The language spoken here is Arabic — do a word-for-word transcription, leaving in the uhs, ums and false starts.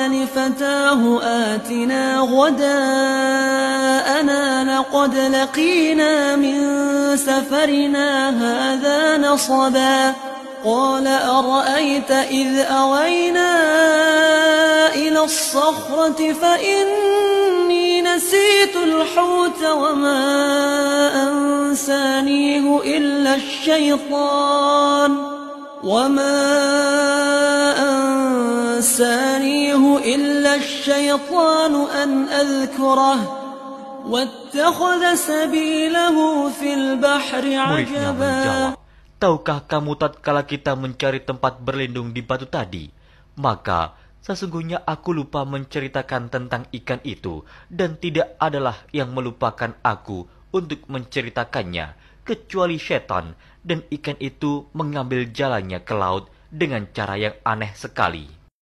لفتاه آتنا غداءنا لقد لقينا من سفرنا هذا نصبا قال أرأيت إذ أوينا إلى الصخرة فإني نسيت الحوت وما أنسانيه إلا الشيطان وما أنسانيه إلا الشيطان أن أذكره واتخذ سبيله في البحر عجبا. Tahukah kamu tatkala kita mencari tempat berlindung di batu tadi, maka sesungguhnya aku lupa menceritakan tentang ikan itu, dan tidak adalah yang melupakan aku untuk menceritakannya, kecuali setan, dan ikan itu mengambil jalannya ke laut dengan cara yang aneh sekali.